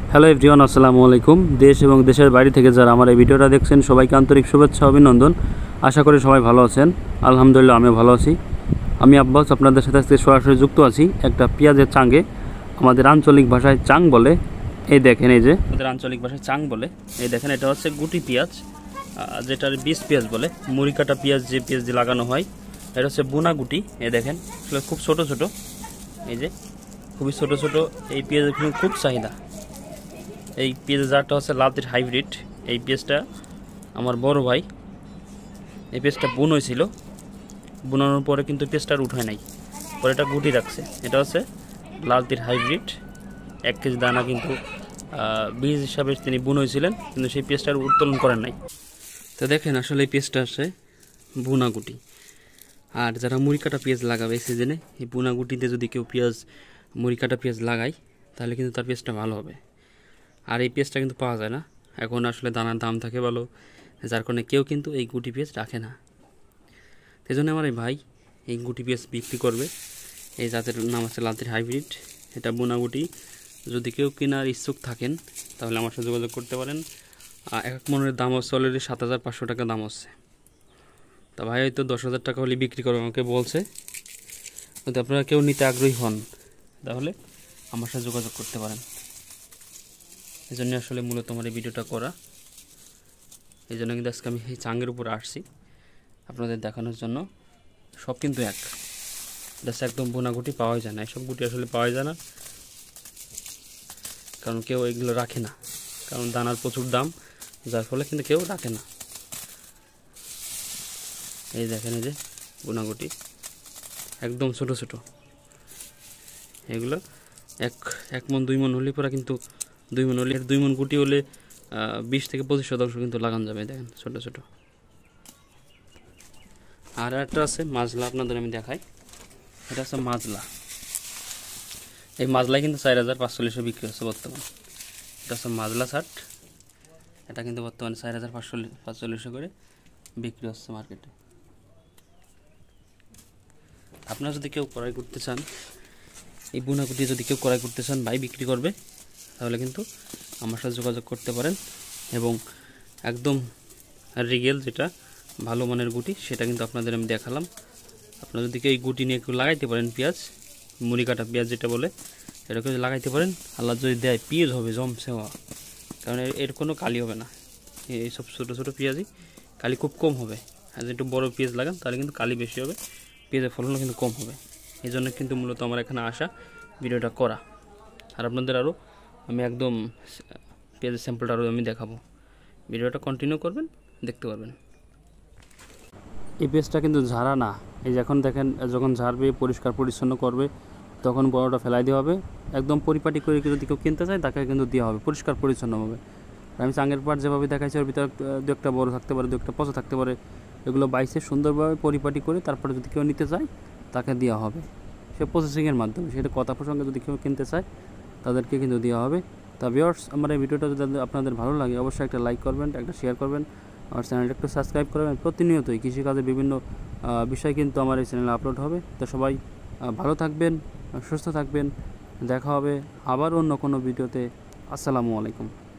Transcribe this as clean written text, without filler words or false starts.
Hello everyone, আসসালামু আলাইকুম। দেশ এবং দেশের বাইরে থেকে যারা আমার এই ভিডিওটা দেখছেন সবাইকে আন্তরিক শুভেচ্ছা অভিনন্দন। আশা করি সবাই ভালো আছেন। আলহামদুলিল্লাহ আমিও ভালো আছি। আমি আব্বাস আপনাদের সাথে আজকে সরাসরি যুক্ত আছি একটা পেঁয়াজের চাঙ্গে। আমাদের আঞ্চলিক ভাষায় চাং বলে। এই দেখেন, এই যে আমাদের আঞ্চলিক ভাষায় চাং বলে। এই দেখেন, এটা হচ্ছে গুটি পেঁয়াজ, যেটার বীজ পেঁয়াজ বলে। মুড়ি কাটা পেঁয়াজ যে পেঁয়াজ দিয়ে লাগানো হয়, এটা হচ্ছে বুনা গুটি। এই দেখেন, আসলে খুব ছোট ছোট, এই যে খুবই ছোট ছোট। এই পেঁয়াজের খুব চাহিদা। এই পেঁয়াজের জাতটা হচ্ছে লালতির হাইব্রিড। এই পেঁয়াজটা আমার বড় ভাই, এই পেঁয়াজটা বুন হয়েছিল, বুনানোর পরে কিন্তু পেঁয়াজটা আর উঠায় নাই, পরে এটা গুটি রাখছে। এটা হচ্ছে লালতির হাইব্রিড। 1 কেজি দানা কিন্তু বীজ হিসাবে তিনি বুন হয়েছিলেন, কিন্তু সেই পেঁয়াজটা উত্তোলন করেন নাই। তো দেখেন, আসলে এই পেঁয়াজটা আছে বুনা গুটি। আর যারা মুড়ি কাটা পেঁয়াজ লাগাবে এই সিজনে, এই বুনা গুটিতে যদি কেউ মুড়ি কাটা পেঁয়াজ লাগায়, তাহলে কিন্তু তার পেঁয়াজটা ভালো হবে। আর এই পেঁয়াজটা কিন্তু পাওয়া যায় না এখন, আসলে দানার দাম থাকে ভালো, যার কারণে কেউ কিন্তু এই গুটি পেঁয়াজ রাখে না। সেই জন্য আমার এই ভাই এই গুটি পেঁয়াজ বিক্রি করবে। এই জাতের নাম আছে লালতির হাইব্রিড। এটা বোনা গুটি। যদি কেউ কেনার ইচ্ছুক থাকেন তাহলে আমার সাথে যোগাযোগ করতে পারেন। এক মনের দাম হচ্ছে অলরেডি 7,500 টাকা দাম হচ্ছে। তা ভাই হয়তো 10,000 টাকা হলে বিক্রি করবে আমাকে বলছে। যদি আপনারা কেউ নিতে আগ্রহী হন তাহলে আমার সাথে যোগাযোগ করতে পারেন। এই জন্য আসলে মূলত আমার এই ভিডিওটা করা। এই জন্য কিন্তু আজকে আমি এই চাঙ্গের উপর আসছি আপনাদের দেখানোর জন্য। সব কিন্তু এক, জাস্ট একদম বোনা গুটি পাওয়া যায় না। এসব গুটি আসলে পাওয়া যায় না, কারণ কেউ এগুলো রাখে না, কারণ দানার প্রচুর দাম, যার ফলে কিন্তু কেউ রাখে না। এই দেখেন, এই যে বোনা গুটি একদম ছোট ছোট। এগুলো এক মন 2 মন হলে পরে কিন্তু 2 মন হলে 2 মন গুটি হলে 20 থেকে 25% কিন্তু লাগানো যাবে। দেখেন ছোট ছোট। আর একটা আছে মাজলা, আপনাদের আমি দেখাই। এটা হচ্ছে মাজলা। এই মাজলাই কিন্তু 4,540 বিক্রি হচ্ছে বর্তমানে। এটা হচ্ছে মাজলা শার্ট। এটা কিন্তু বর্তমানে 4,540 করে বিক্রি হচ্ছে মার্কেটে। আপনারা যদি কেউ ক্রয় করতে চান, এই বুনাগুটি যদি কেউ ক্রয় করতে চান, ভাই বিক্রি করবে, তাহলে কিন্তু আমার সাথে যোগাযোগ করতে পারেন। এবং একদম রিগেল, যেটা ভালো মানের গুটি, সেটা কিন্তু আপনাদের আমি দেখালাম। আপনারা যদি কেউ এই গুটি নিয়ে একটু লাগাইতে পারেন, পেঁয়াজ মুড়ি কাটা পেঁয়াজ যেটা বলে, এটাকে লাগাইতে পারেন। আল্লাহ যদি দেয় পেঁয়াজ হবে জমছে হওয়া, কারণ এর কোনো কালি হবে না। এইসব ছোটো ছোটো পেঁয়াজই কালি খুব কম হবে। আর যদি একটু বড়ো পেঁয়াজ লাগান তাহলে কিন্তু কালি বেশি হবে, পেঁয়াজের ফলনও কিন্তু কম হবে। এই জন্য কিন্তু মূলত আমার এখানে আসা, ভিডিওটা করা। আর আপনাদের আরও আমি একদম পেঁয়াজের স্যাম্পলটা আরও আমি দেখাবো। ভিডিওটা কন্টিনিউ করবেন, দেখতে পারবেন। এই পেঁয়াজটা কিন্তু ঝাড়া না। এই যখন দেখেন, যখন ঝাড়বে পরিষ্কার পরিচ্ছন্ন করবে, তখন বড়টা ফেলাই দেওয়া হবে। একদম পরিপাটি করে যদি কেউ কিনতে চায় তাকে কিন্তু দেওয়া হবে পরিষ্কার পরিচ্ছন্নভাবে। আমি চাঙের পাট যেভাবে দেখাইছি, ওর ভিতরে 2-1টা বড় থাকতে পারে, 2-1টা পচা থাকতে পারে। এগুলো বাইসে সুন্দরভাবে পরিপাটি করে তারপরে যদি কেউ নিতে চায় তাকে দেওয়া হবে, সে প্রসেসিংয়ের মাধ্যমে। সেটা কথা প্রসঙ্গে যদি কেউ কিনতে চায় তাদেরকে কিন্তু দেওয়া হবে। তা ভিউয়ার্স, আমার এই ভিডিওটা যদি আপনাদের ভালো লাগে অবশ্যই একটা লাইক করবেন, একটা শেয়ার করবেন, আমার চ্যানেলটা একটু সাবস্ক্রাইব করবেন। প্রতিনিয়তই কৃষিকাজের বিভিন্ন বিষয় কিন্তু আমার এই চ্যানেলে আপলোড হবে। তো সবাই ভালো থাকবেন, সুস্থ থাকবেন। দেখা হবে আবার অন্য কোনো ভিডিওতে। আসসালামু আলাইকুম।